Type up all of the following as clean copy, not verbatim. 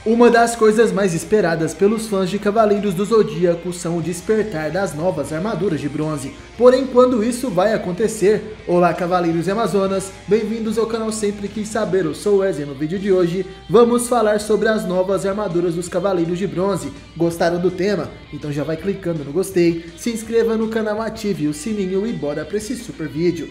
Uma das coisas mais esperadas pelos fãs de Cavaleiros do Zodíaco são o despertar das novas armaduras de bronze. Porém, quando isso vai acontecer? Olá, Cavaleiros e Amazonas, bem-vindos ao canal Sempre Quis Saber, eu sou o Wesley. No vídeo de hoje vamos falar sobre as novas armaduras dos Cavaleiros de Bronze. Gostaram do tema? Então já vai clicando no gostei, se inscreva no canal, ative o sininho e bora para esse super vídeo.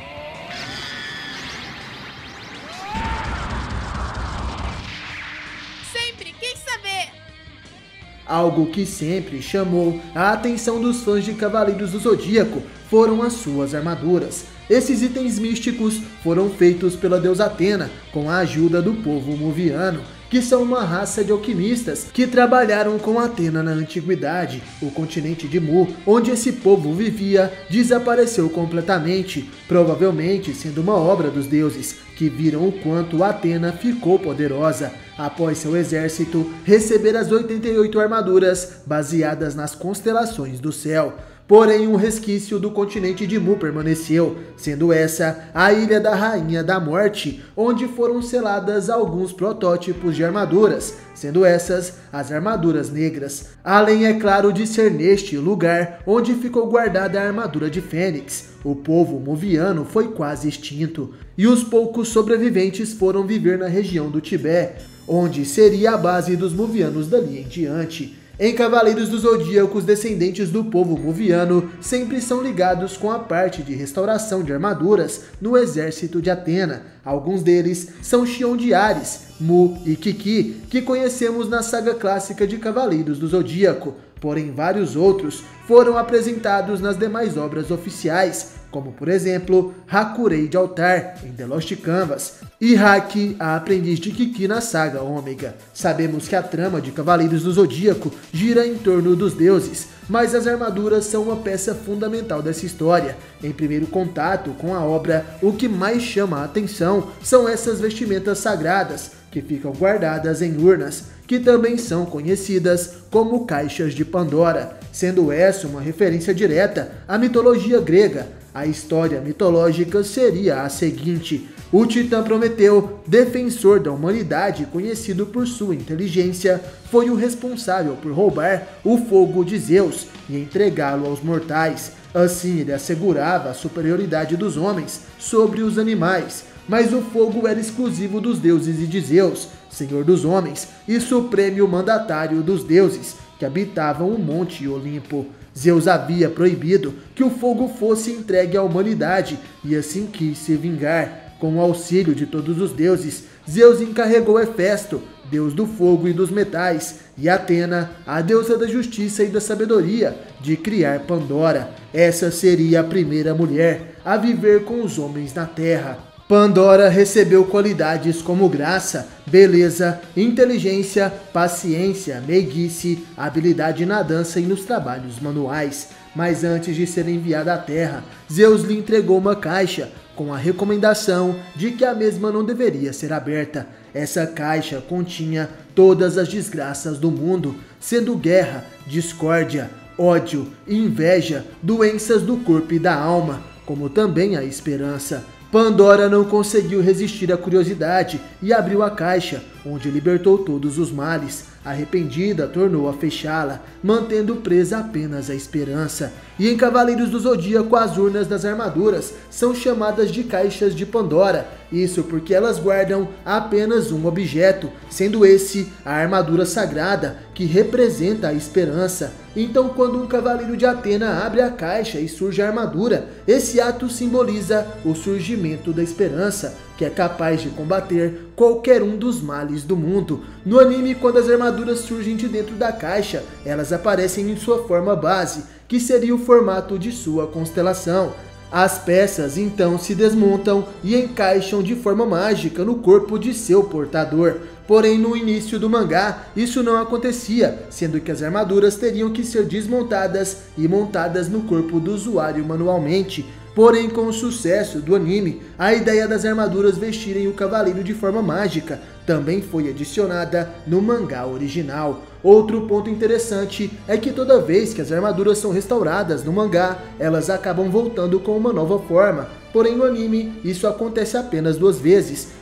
Algo que sempre chamou a atenção dos fãs de Cavaleiros do Zodíaco foram as suas armaduras. Esses itens místicos foram feitos pela deusa Atena com a ajuda do povo Muviano, que são uma raça de alquimistas que trabalharam com Atena na antiguidade. O continente de Mu, onde esse povo vivia, desapareceu completamente, provavelmente sendo uma obra dos deuses, que viram o quanto Atena ficou poderosa após seu exército receber as 88 armaduras baseadas nas constelações do céu. Porém, um resquício do continente de Mu permaneceu, sendo essa a Ilha da Rainha da Morte, onde foram seladas alguns protótipos de armaduras, sendo essas as armaduras negras. Além, é claro, de ser neste lugar onde ficou guardada a armadura de Fênix. O povo Muviano foi quase extinto, e os poucos sobreviventes foram viver na região do Tibete, onde seria a base dos Muvianos dali em diante. Em Cavaleiros do Zodíaco, os descendentes do povo Muviano sempre são ligados com a parte de restauração de armaduras no exército de Atena. Alguns deles são Xion de Ares, Mu e Kiki, que conhecemos na saga clássica de Cavaleiros do Zodíaco. Porém, vários outros foram apresentados nas demais obras oficiais, como por exemplo, Hakurei de Altar, em The Lost Canvas, e Haki, a aprendiz de Kiki na saga Ômega. Sabemos que a trama de Cavaleiros do Zodíaco gira em torno dos deuses, mas as armaduras são uma peça fundamental dessa história. Em primeiro contato com a obra, o que mais chama a atenção são essas vestimentas sagradas, que ficam guardadas em urnas, que também são conhecidas como caixas de Pandora, sendo essa uma referência direta à mitologia grega. A história mitológica seria a seguinte: o Titã Prometeu, defensor da humanidade conhecido por sua inteligência, foi o responsável por roubar o fogo de Zeus e entregá-lo aos mortais. Assim, ele assegurava a superioridade dos homens sobre os animais. Mas o fogo era exclusivo dos deuses e de Zeus, senhor dos homens e supremo mandatário dos deuses, que habitavam o Monte Olimpo. Zeus havia proibido que o fogo fosse entregue à humanidade e assim quis se vingar. Com o auxílio de todos os deuses, Zeus encarregou Hefesto, deus do fogo e dos metais, e Atena, a deusa da justiça e da sabedoria, de criar Pandora. Essa seria a primeira mulher a viver com os homens na Terra. Pandora recebeu qualidades como graça, beleza, inteligência, paciência, meiguice, habilidade na dança e nos trabalhos manuais. Mas antes de ser enviada à Terra, Zeus lhe entregou uma caixa, com a recomendação de que a mesma não deveria ser aberta. Essa caixa continha todas as desgraças do mundo, sendo guerra, discórdia, ódio, inveja, doenças do corpo e da alma, como também a esperança. Pandora não conseguiu resistir à curiosidade e abriu a caixa, onde libertou todos os males. Arrependida, tornou a fechá-la, mantendo presa apenas a esperança. E em Cavaleiros do Zodíaco, as urnas das armaduras são chamadas de caixas de Pandora. Isso porque elas guardam apenas um objeto, sendo esse a armadura sagrada, que representa a esperança. Então, quando um cavaleiro de Atena abre a caixa e surge a armadura, esse ato simboliza o surgimento da esperança, que é capaz de combater qualquer um dos males do mundo. No anime, quando as armaduras surgem de dentro da caixa, elas aparecem em sua forma base, que seria o formato de sua constelação. As peças então se desmontam e encaixam de forma mágica no corpo de seu portador. Porém, no início do mangá, isso não acontecia, sendo que as armaduras teriam que ser desmontadas e montadas no corpo do usuário manualmente. Porém, com o sucesso do anime, a ideia das armaduras vestirem o cavaleiro de forma mágica também foi adicionada no mangá original. Outro ponto interessante é que toda vez que as armaduras são restauradas no mangá, elas acabam voltando com uma nova forma. Porém, no anime, isso acontece apenas 2 vezes,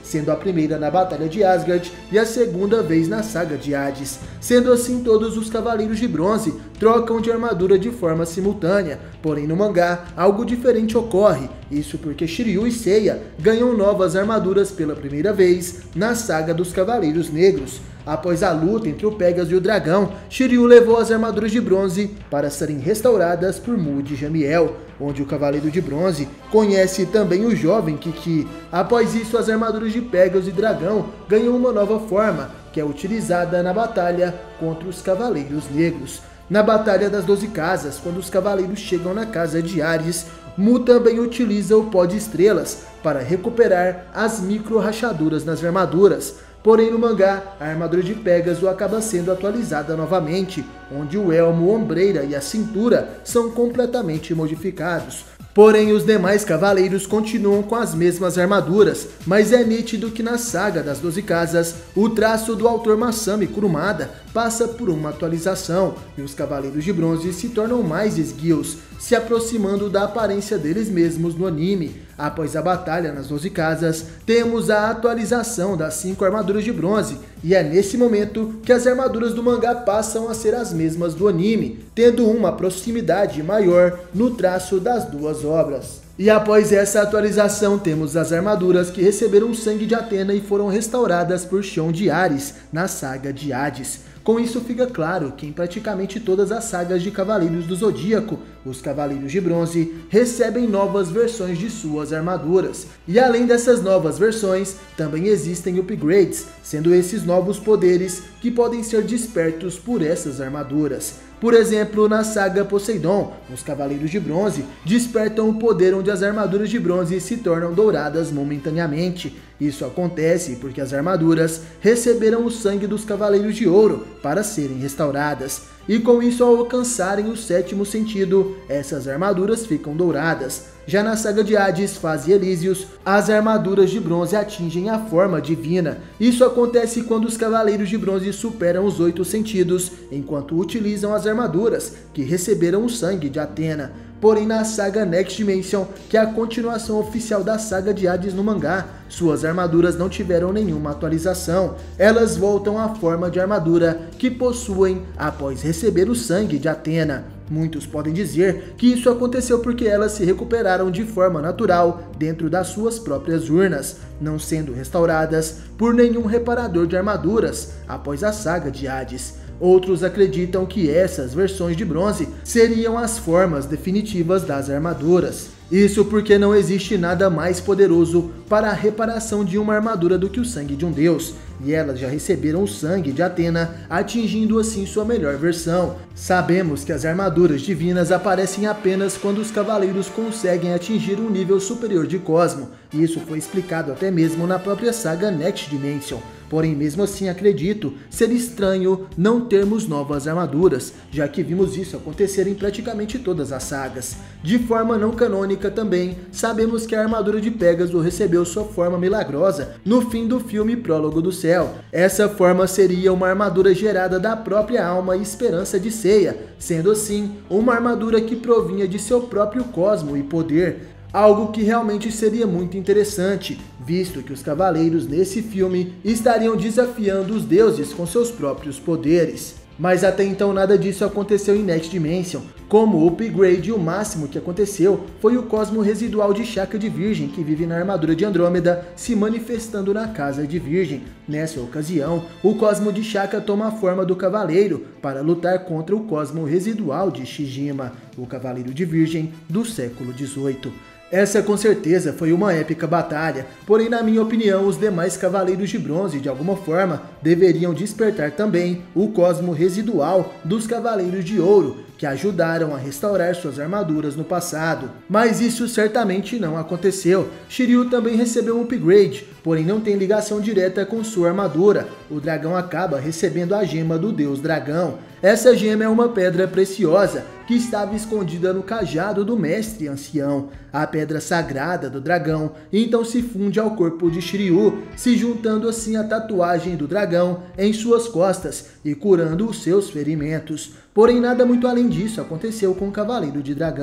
sendo a primeira na Batalha de Asgard e a segunda vez na saga de Hades. Sendo assim, todos os Cavaleiros de Bronze trocam de armadura de forma simultânea, porém no mangá algo diferente ocorre, isso porque Shiryu e Seiya ganham novas armaduras pela primeira vez na saga dos Cavaleiros Negros. Após a luta entre o Pegasus e o dragão, Shiryu levou as armaduras de bronze para serem restauradas por Mu de Jamiel, onde o Cavaleiro de Bronze conhece também o jovem Kiki. Após isso, as armaduras de Pegasus e dragão ganham uma nova forma, que é utilizada na batalha contra os Cavaleiros Negros. Na Batalha das 12 Casas, quando os Cavaleiros chegam na casa de Ares, Mu também utiliza o pó de estrelas para recuperar as micro rachaduras nas armaduras. Porém, no mangá, a armadura de Pegasus acaba sendo atualizada novamente, onde o elmo, ombreira e a cintura são completamente modificados. Porém, os demais cavaleiros continuam com as mesmas armaduras, mas é nítido que na saga das 12 Casas, o traço do autor Masami Kurumada passa por uma atualização, e os Cavaleiros de Bronze se tornam mais esguios, se aproximando da aparência deles mesmos no anime. Após a batalha nas 12 Casas, temos a atualização das 5 armaduras de bronze, e é nesse momento que as armaduras do mangá passam a ser as mesmas do anime, tendo uma proximidade maior no traço das duas obras. E após essa atualização, temos as armaduras que receberam sangue de Atena e foram restauradas por Shon de Ares na saga de Hades. Com isso fica claro que em praticamente todas as sagas de Cavaleiros do Zodíaco, os Cavaleiros de Bronze recebem novas versões de suas armaduras. E além dessas novas versões, também existem upgrades, sendo esses novos poderes que podem ser despertos por essas armaduras. Por exemplo, na saga Poseidon, os Cavaleiros de Bronze despertam o poder onde as armaduras de bronze se tornam douradas momentaneamente. Isso acontece porque as armaduras receberam o sangue dos Cavaleiros de Ouro para serem restauradas. E com isso, ao alcançarem o sétimo sentido, essas armaduras ficam douradas. Já na saga de Hades, Fase Elísios, as armaduras de bronze atingem a forma divina. Isso acontece quando os Cavaleiros de Bronze superam os 8 sentidos, enquanto utilizam as armaduras que receberam o sangue de Atena. Porém, na saga Next Dimension, que é a continuação oficial da saga de Hades no mangá, suas armaduras não tiveram nenhuma atualização. Elas voltam à forma de armadura que possuem após receber o sangue de Atena. Muitos podem dizer que isso aconteceu porque elas se recuperaram de forma natural dentro das suas próprias urnas, não sendo restauradas por nenhum reparador de armaduras após a saga de Hades. Outros acreditam que essas versões de bronze seriam as formas definitivas das armaduras. Isso porque não existe nada mais poderoso para a reparação de uma armadura do que o sangue de um deus, e elas já receberam o sangue de Atena, atingindo assim sua melhor versão. Sabemos que as armaduras divinas aparecem apenas quando os cavaleiros conseguem atingir um nível superior de Cosmo, e isso foi explicado até mesmo na própria saga Next Dimension. Porém, mesmo assim, acredito ser estranho não termos novas armaduras, já que vimos isso acontecer em praticamente todas as sagas. De forma não canônica também, sabemos que a armadura de Pégaso recebeu sua forma milagrosa no fim do filme Prólogo do Céu. Essa forma seria uma armadura gerada da própria alma e esperança de Seiya, sendo assim, uma armadura que provinha de seu próprio cosmo e poder. Algo que realmente seria muito interessante, visto que os cavaleiros nesse filme estariam desafiando os deuses com seus próprios poderes. Mas até então nada disso aconteceu em Next Dimension. Como upgrade, o máximo que aconteceu foi o cosmo residual de Shaka de Virgem, que vive na armadura de Andrômeda, se manifestando na casa de Virgem. Nessa ocasião, o cosmo de Shaka toma a forma do cavaleiro para lutar contra o cosmo residual de Shijima, o cavaleiro de Virgem do século XVIII. Essa com certeza foi uma épica batalha, porém na minha opinião os demais Cavaleiros de Bronze de alguma forma deveriam despertar também o cosmo residual dos Cavaleiros de Ouro, que ajudaram a restaurar suas armaduras no passado. Mas isso certamente não aconteceu. Shiryu também recebeu um upgrade, porém não tem ligação direta com sua armadura. O dragão acaba recebendo a gema do deus dragão. Essa gema é uma pedra preciosa que estava escondida no cajado do mestre ancião, a pedra sagrada do dragão, então se funde ao corpo de Shiryu, se juntando assim à tatuagem do dragão em suas costas e curando os seus ferimentos. Porém, nada muito além disso aconteceu com o Cavaleiro de Dragão.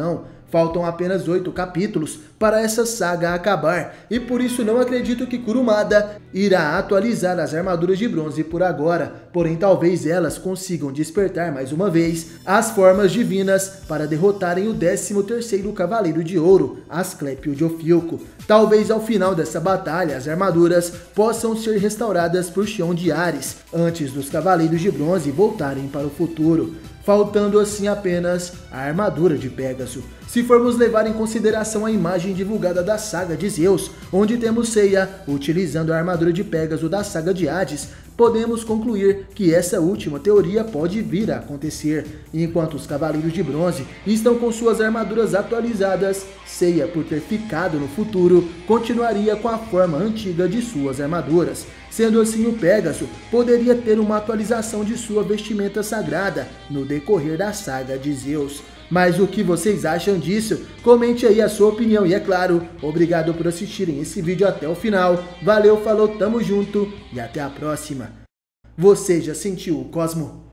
Faltam apenas 8 capítulos para essa saga acabar, e por isso não acredito que Kurumada irá atualizar as armaduras de bronze por agora, porém talvez elas consigam despertar mais uma vez as formas divinas para derrotarem o 13º Cavaleiro de Ouro, Asclepio de Ofiuco. Talvez ao final dessa batalha as armaduras possam ser restauradas por Xion de Ares, antes dos Cavaleiros de Bronze voltarem para o futuro, faltando assim apenas a armadura de Pégaso. Se formos levar em consideração a imagem divulgada da saga de Zeus, onde temos Seiya utilizando a armadura de Pégaso da saga de Hades, podemos concluir que essa última teoria pode vir a acontecer. Enquanto os Cavaleiros de Bronze estão com suas armaduras atualizadas, Seiya, por ter ficado no futuro, continuaria com a forma antiga de suas armaduras. Sendo assim, o Pégaso poderia ter uma atualização de sua vestimenta sagrada no decorrer da saga de Zeus. Mas o que vocês acham disso? Comente aí a sua opinião e, é claro, obrigado por assistirem esse vídeo até o final. Valeu, falou, tamo junto e até a próxima. Você já sentiu o Cosmo?